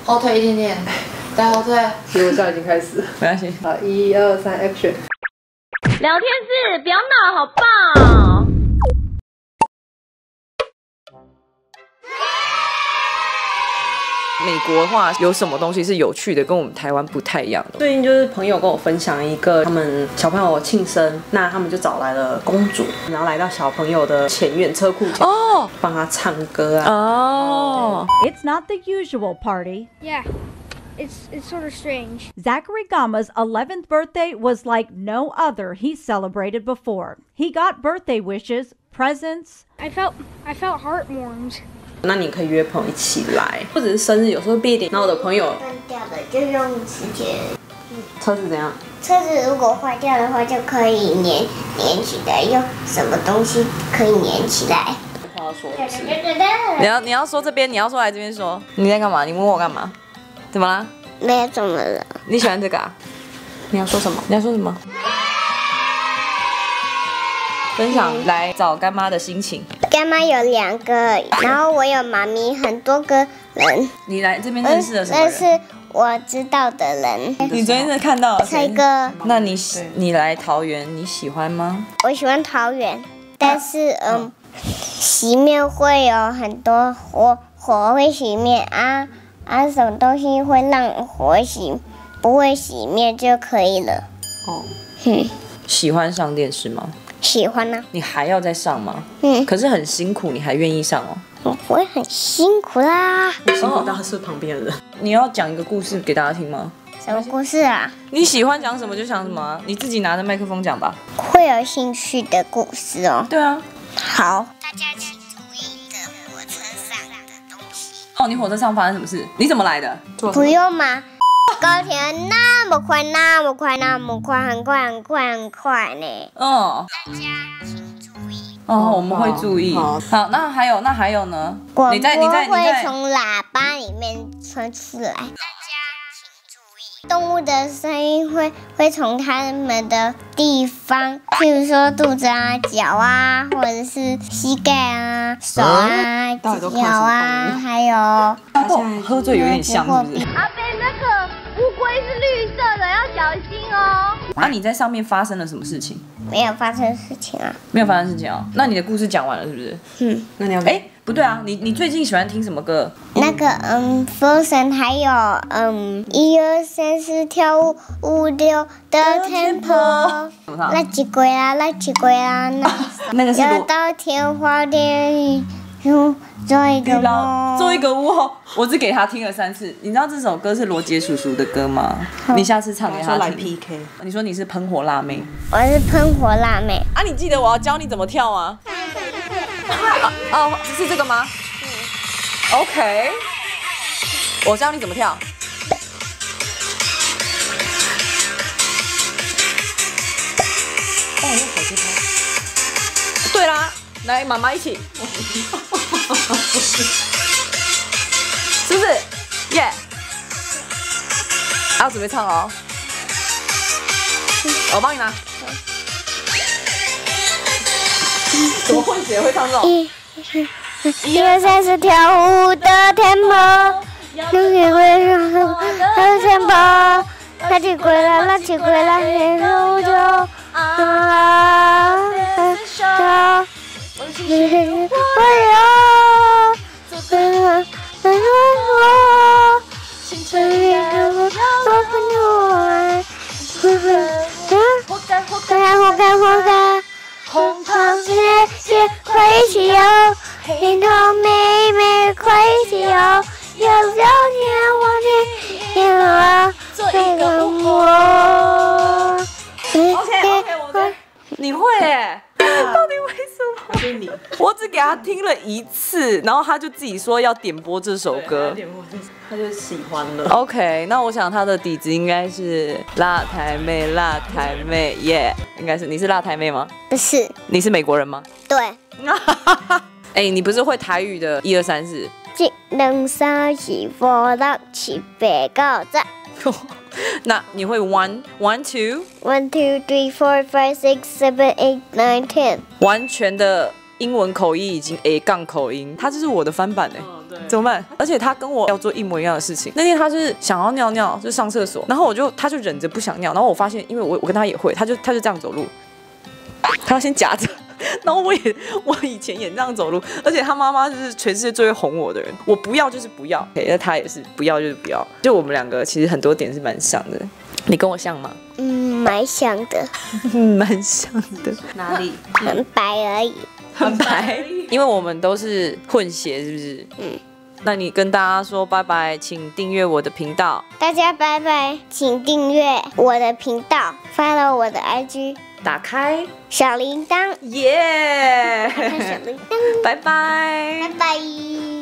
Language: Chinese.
后退一点点，再后退。 其实我笑已经开始了， 没关系。 好，1、2、3 ，Action！ 聊天室，不要闹，好棒！ 美国的话有什么东西是有趣的，跟我们台湾不太一样的？ 最近就是朋友跟我分享一个他们小朋友庆生，那他们就找来了公主，然后来到小朋友的前院车库前，帮他唱歌啊。 哦 It's not the usual party. Yeah, it's sort of strange. Zachary Gama's 11th birthday was like no other he's celebrated before. He got birthday wishes, presents. I felt heartwarmed. 那你可以约朋友一起来，或者是生日有时候憋一点。然后我的朋友断掉的就用磁铁。 车子怎样？ 车子如果坏掉的话，就可以粘起来，用什么东西可以粘起来？ 话要说你要说这边，你要说来这边说。你在干嘛？你问我干嘛？怎么啦？ 没有怎么了？ 你喜欢这个啊？ 你要说什么？ 你要说什么？分享来找干妈的心情。 干妈有2个，然后我有妈咪很多个人。 你来这边认识了什么人？ 认识我知道的人。 你昨天是看到了谁？ 蔡哥。 那你来桃园，你喜欢吗？ 我喜欢桃园，但是洗面会有很多火会洗面啊，什么东西会让火洗不会洗面就可以了。 喜欢上电视吗？ 喜欢啊。 你还要再上吗？可是很辛苦，你还愿意上哦？ 我不会很辛苦啦。 辛苦到是旁边的人。 你要讲一个故事给大家听吗？ 什么故事啊？ 你喜欢讲什么就讲什么啊，你自己拿着麦克风讲吧。 会有兴趣的故事哦。 对啊。 好。大家请注意一个火车上的东西。 哦，你火车上发生什么事？你怎么来的？ 不用吗？高铁那么快，那么快，那么快，很快，很快，很快呢。 哦。 大家请注意。 哦，我们会注意。好，那还有呢？ 广播会从喇叭里面传出来。大家请注意，动物的声音会从它们的地方，譬如说肚子啊、脚啊，或者是膝盖啊、手啊、脚啊，还有。 喝醉有点像，是不是？ 阿贝，那个乌龟是绿色的，要小心哦。 啊，你在上面发生了什么事情？ 没有发生事情啊。 没有发生事情啊？那你的故事讲完了是不是？ 那你要不对啊，你最近喜欢听什么歌？ 那个Frozen 还有1、2、3、4跳舞6的 Tempo， 那几鬼啊，那几鬼啊， 那个是有到天花电影，做一个梦， 做一个屋后，我只给他听了3次。你知道这首歌是罗杰叔叔的歌吗？你下次唱给他听。 来 PK。 你说你是喷火辣妹。 我是喷火辣妹。 啊，你记得我要教你怎么跳吗？是这个吗？OK， 我教你怎么跳。用手机拍。对啦，来，妈妈一起。是不是？耶！要准备唱哦。我帮你拿。怎么混血会唱这种 ？1、2、3、4跳舞的 Tempo， 那几鬼上的 Tempo， 那几鬼啦，那几鬼啦，黑手就红糖姐姐 crazy 哦，黑糖妹妹 crazy 哦，有天我天啊，做一个我。 OK， 你会耶？到底为什么？ 是你。 我只给他听了1次，然后他就自己说要点播这首歌， 他就喜欢了。 OK， 那我想他的底子应该是辣台妹，辣台妹耶，应该是。你是辣台妹吗？ 不是。 你是美国人吗？ 对。 你不是会台语的1、2、3、4？1、 2、3、4、5、6、7、8、9、10。 那你会 1、2 1、2、3、4、5、6、7、8、9、10。 完全的英文口音已经 A 杠口音，它就是我的翻版哎。 对。 怎么办？而且他跟我要做一模一样的事情。那天他是想要尿尿，就上厕所，然后他就忍着不想尿，然后我发现，因为我跟他也会，他就这样走路，他要先夹着。然后我以前也这样走路，而且他妈妈就是全世界最会哄我的人，我不要就是不要，那他也是不要就是不要，就我们两个其实很多点是蛮像的。你跟我像吗？ 蛮像的， 蛮像的。 哪里？ 很白而已。 很白，因为我们都是混血，是不是？那你跟大家说拜拜，请订阅我的频道。 大家拜拜，请订阅我的频道 ，follow 我的 IG， 打开小铃铛， 耶！ 打开小铃铛， 拜拜， 拜拜。